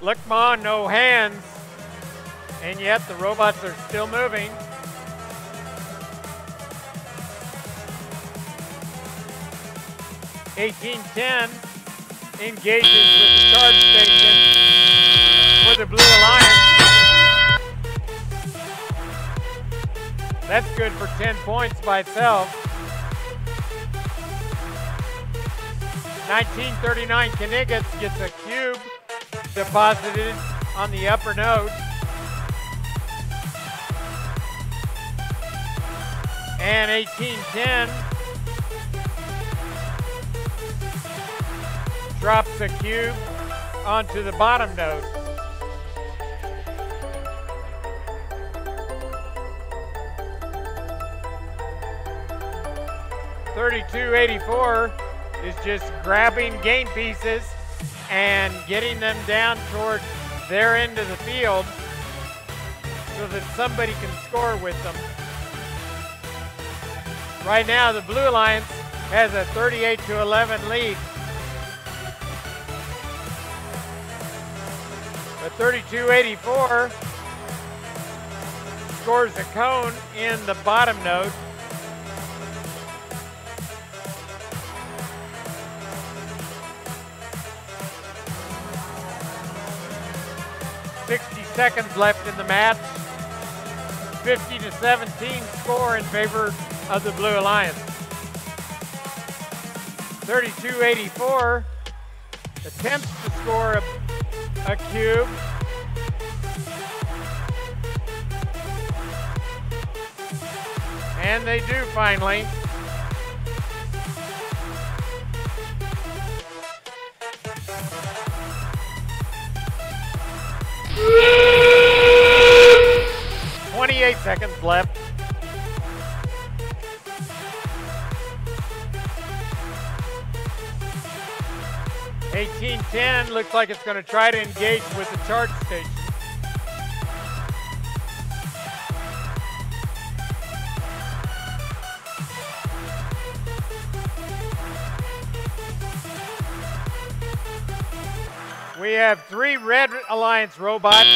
Lickma, no hands, and yet the robots are still moving. (1810) engages with the charge station for the Blue Alliance. That's good for 10 points by itself. 1939 Kniggets gets a cube deposited on the upper node. And 1810 drops a cube onto the bottom node. (3284) is just grabbing game pieces and getting them down toward their end of the field so that somebody can score with them. Right now, the Blue Alliance has a 38-11 lead. But 3284 scores a cone in the bottom node. Seconds left in the match. 50-17 score in favor of the Blue Alliance. 3284 attempts to score a cube. And they do finally. (28 seconds left. (1810) looks like it's going to try to engage with the charge station. We have 3 Red Alliance robots.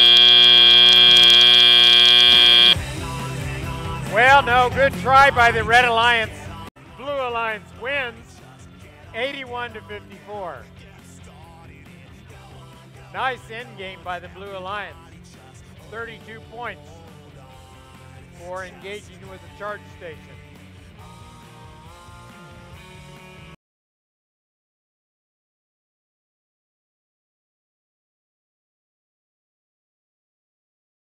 Well, no, good try by the Red Alliance. Blue Alliance wins 81-54. Nice end game by the Blue Alliance. 32 points for engaging with the charge station.